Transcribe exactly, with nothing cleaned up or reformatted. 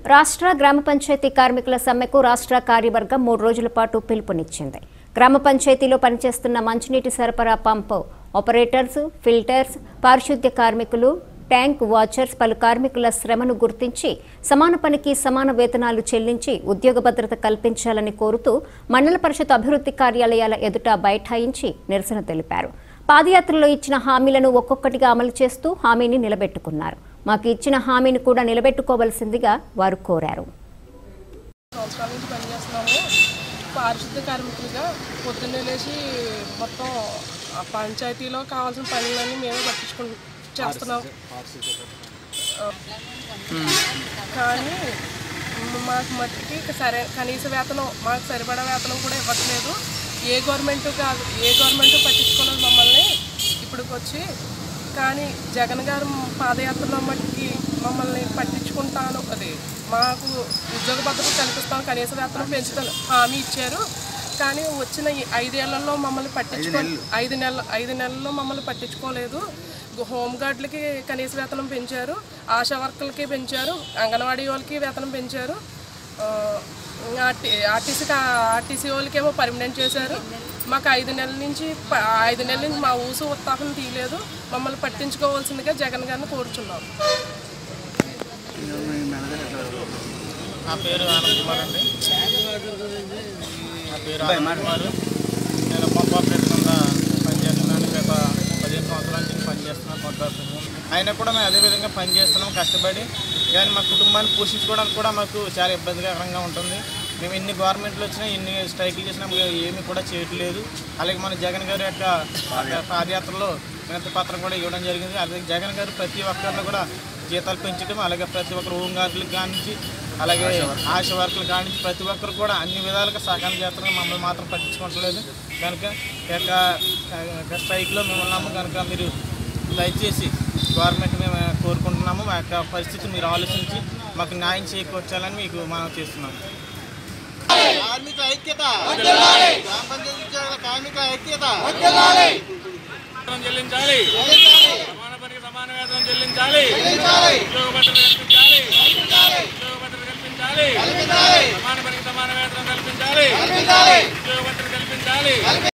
రాష్ట్ర గ్రామ పంచాయతీ కార్మికుల సమ్మెకు రాష్ట్ర కార్యవర్గం మూడు రోజుల పాటు పిలుపునిచ్చింది. గ్రామ పంచాయతీలో పనిచేస్తున్న మంచినీటి సరఫరా పంపు ఆపరేటర్స్, ఫిల్టర్స్, పారిశుద్ధ్య కార్మికులు, ట్యాంక్ వాచర్స్ పలు కార్మికుల శ్రమను గుర్తించి సమాన పనికి సమాన వేతనాలు చెల్లించి ఉద్యోగ భద్రత కల్పించాలని కోరుతూ మండల పరిషత్ అభివృద్ధి కార్యాలయాల ఎదుట బైఠాయించి నిరసన తెలిపారు. పాదయాత్రలో ఇచ్చిన హామీలను ఒక్కొక్కటిగా అమలు చేస్తూ హామీని నిలబెట్టుకున్నారు. మాకు ఇచ్చిన హామీని కూడా నిలబెట్టుకోవాల్సిందిగా వారు కోరారు. పారిశుద్ధ కార్మికులుగా పొద్దున్నే లేచి మొత్తం పంచాయతీలో కావాల్సిన పనులన్నీ మేమే పట్టించుకు చేస్తున్నాం. కానీ మాకు మట్టికి సరే కనీస వేతనం మాకు సరిపడా వేతనం కూడా ఇవ్వట్లేదు. ఏ గవర్నమెంట్ కాదు ఏ గవర్నమెంట్ పట్టించుకోలేదు మమ్మల్ని ఇప్పటికి వచ్చి. కానీ జగన్ గారు పాదయాత్రలో మట్టికి మమ్మల్ని పట్టించుకుంటాను, అది మాకు ఉద్యోగ భద్రత కల్పిస్తాను, కనీస వేతనం పెంచుతాను హామీ ఇచ్చారు. కానీ వచ్చిన ఈ ఐదేళ్లలో మమ్మల్ని పట్టించుకో ఐదు నెలల ఐదు నెలల్లో మమ్మల్ని పట్టించుకోలేదు. హోంగార్డులకి కనీస వేతనం పెంచారు, ఆశా వర్కర్లకి పెంచారు, అంగన్వాడీ వాళ్ళకి వేతనం పెంచారు, ఆర్టీ ఆర్టీసీ ఆర్టీసీ వాళ్ళకి ఏమో పర్మనెంట్ చేశారు. మాకు ఐదు నెలల నుంచి ఐదు నెలల నుంచి మా ఊసు ఉత్సాహం తీయలేదు. మమ్మల్ని పట్టించుకోవాల్సిందిగా జగన్ గారిని కోరుచున్నాం. నా పేరు ఆనంద్ కుమార్ అండి. నా పేరు ఆనంద్ కుమార్. నేను పంప్ ఆపరేటర్ కింద పనిచేస్తున్నాను. గత పదిహేను సంవత్సరాల నుంచి పనిచేస్తున్నాను పంప్ ఆపరేటర్. అయినా కూడా మేము అదేవిధంగా పనిచేస్తున్నాం కష్టపడి. కానీ మా కుటుంబాన్ని పోషించుకోవడానికి కూడా మాకు చాలా ఇబ్బందికరంగా ఉంటుంది. మేము ఎన్ని గవర్నమెంట్లు వచ్చినా ఎన్ని స్ట్రైకులు చేసినా ఏమీ కూడా చేయట్లేదు. అలాగే మన జగన్ గారి యొక్క పాదయాత్రలో వినతి పత్రం కూడా ఇవ్వడం జరిగింది. అలాగే జగన్ గారు ప్రతి ఒక్కరిని కూడా జీతాలు పెంచడం, అలాగే ప్రతి ఒక్కరు హోంగార్డులకు కానించి అలాగే ఆశా వర్కులు కానించి ప్రతి ఒక్కరు కూడా అన్ని విధాలుగా సహకారం చేస్తున్నారు. మమ్మల్ని మాత్రం పట్టించుకోవట్లేదు. కనుక ఈ యొక్క స్ట్రైక్లో మేము ఉన్నాము. కనుక మీరు దయచేసి గవర్నమెంట్ మేము కోరుకుంటున్నాము. మా యొక్క పరిస్థితి మీరు ఆలోచించి మాకు న్యాయం చేకూర్చాలని మీకు మనం చేస్తున్నాము. కార్మిక ఐక్యత, గ్రామ పంచాయతీ ఉద్యోగుల కార్మిక ఐక్యత చెల్లించాలి, సమాన పనికి సమాన వేతనం చెల్లించాలి, ఉద్యోగ భద్రత కల్పించాలి, ఉద్యోగ భద్రత కల్పించాలి, సమాన పనికి సమాన వేతనం కల్పించాలి, ఉద్యోగ భద్రత కల్పించాలి.